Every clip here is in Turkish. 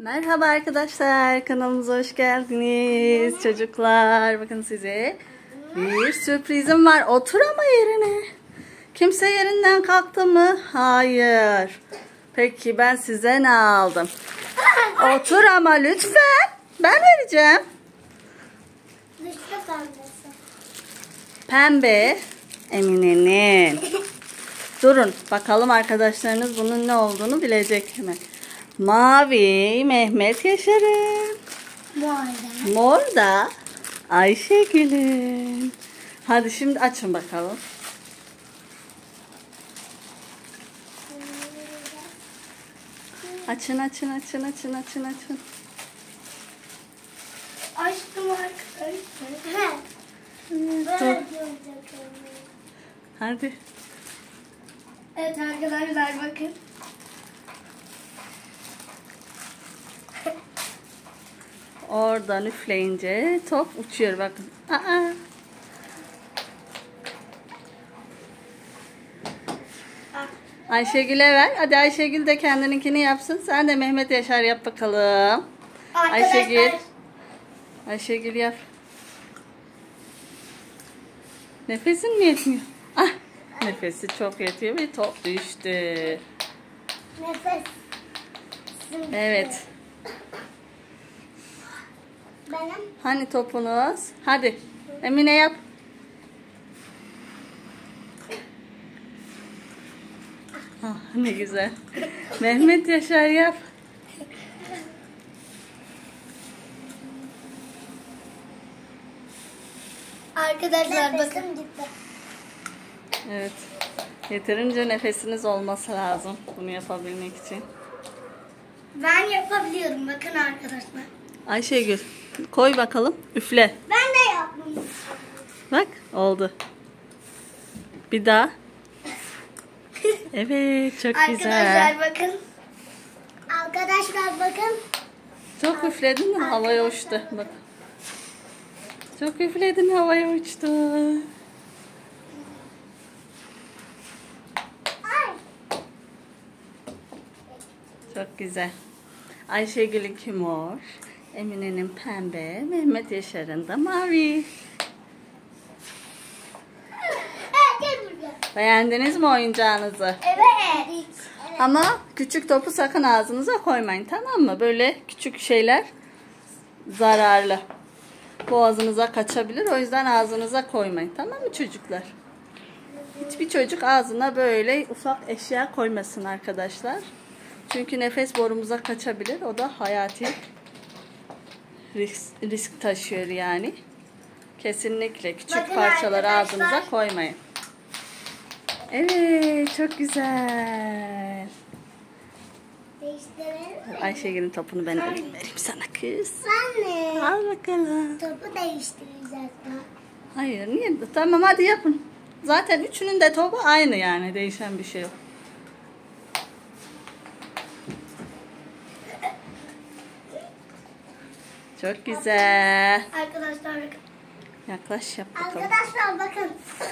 Merhaba arkadaşlar, kanalımıza hoş geldiniz çocuklar. Bakın size bir sürprizim var. Otur ama yerine. Kimse yerinden kalktı mı? Hayır. Peki ben size ne aldım? Otur ama lütfen. Ben vereceğim. Pembe Emine'nin. Durun bakalım, arkadaşlarınız bunun ne olduğunu bilecek mi? Mavi Mehmet Yaşar'ın. Mor da Ayşegül'ün. Hadi şimdi açın bakalım. Açın. Açtım arkadaşlar. Hadi. Evet arkadaşlar bakın. Oradan üfleyince top uçuyor, bakın. Ayşegül'e ver. Hadi Ayşegül de kendininkini yapsın. Sen de Mehmet Yaşar yap bakalım. Arkadaşlar. Ayşegül yap. Nefesin mi yetmiyor? Nefesi çok yetiyor ve top düştü. Nefes. Evet. Benim. Hani topunuz? Hadi. Emine yap. Ne güzel. Mehmet Yaşar yap. Arkadaşlar bakın. Evet. Yeterince nefesiniz olması lazım bunu yapabilmek için. Ben yapabiliyorum bakın arkadaşlar. Ayşegül koy bakalım. Üfle. Ben de yaptım. Bak oldu. Bir daha. Evet, çok güzel. Arkadaşlar bakın. Arkadaşlar bakın. Çok üfledin mi? Havaya uçtu. Bak. Çok üfledin, havaya uçtu. Ay. Çok güzel. Ayşegül'ünki mor, Emine'nin pembe, Mehmet Yaşar'ın da mavi. Gel buraya. Beğendiniz mi oyuncağınızı? Evet. Ama küçük topu sakın ağzınıza koymayın, tamam mı? Böyle küçük şeyler zararlı. Boğazınıza kaçabilir, o yüzden ağzınıza koymayın, tamam mı çocuklar? Hiçbir çocuk ağzına böyle ufak eşya koymasın arkadaşlar. Çünkü nefes borumuza kaçabilir. O da hayati risk taşıyor yani. Kesinlikle küçük bakın parçaları arkadaşlar. ağzınıza koymayın. Evet, çok güzel. Değiştirelim. Ayşegül'ün topunu ben vereyim sana kız. Anne. Al bakalım. Topu değiştireceğiz. Hayır, niye? Tamam, hadi yapın. Zaten üçünün de topu aynı, yani değişen bir şey yok. Çok güzel. Arkadaşlar bakın. Yaklaş, yap bakalım. Arkadaşlar bakın.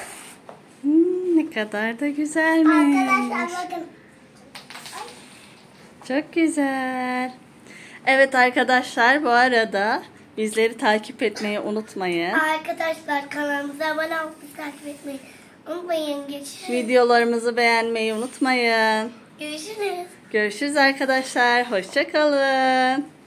Ne kadar da güzelmiş. Arkadaşlar bakın. Çok güzel. Evet arkadaşlar, bu arada bizleri takip etmeyi unutmayın. Arkadaşlar kanalımıza abone olup takip etmeyi unutmayın. Videolarımızı beğenmeyi unutmayın. Görüşürüz. Görüşürüz arkadaşlar. Hoşça kalın.